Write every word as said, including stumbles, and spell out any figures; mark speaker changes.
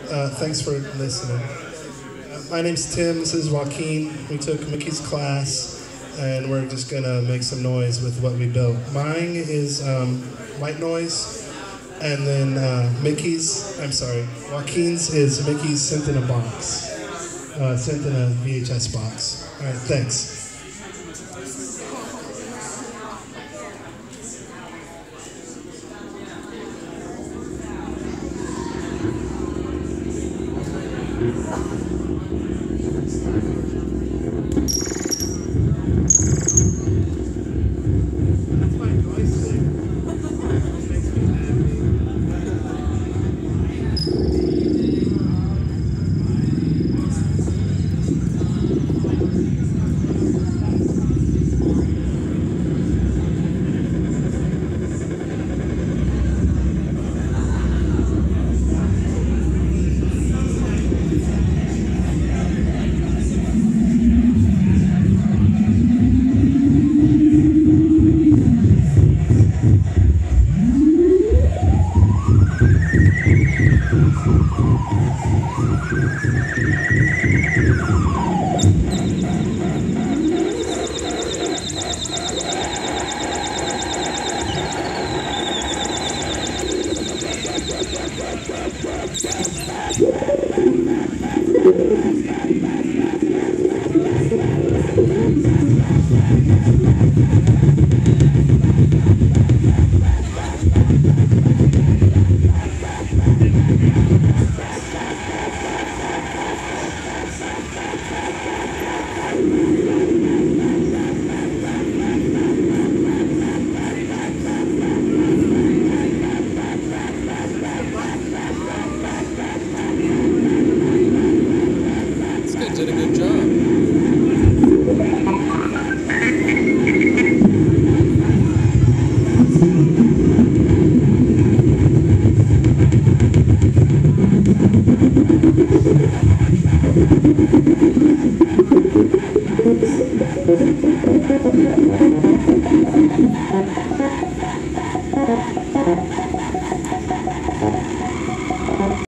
Speaker 1: Uh, thanks for listening. Uh, my name's Tim. This is Joaquin. We took Mickey's class, and we're just gonna make some noise with what we built. Mine is um, white noise, and then uh, Mickey's. I'm sorry, Joaquin's is Mickey's synth in a box, uh, synth in a V H S box. All right, thanks.
Speaker 2: Did a good job.
Speaker 3: Thank you.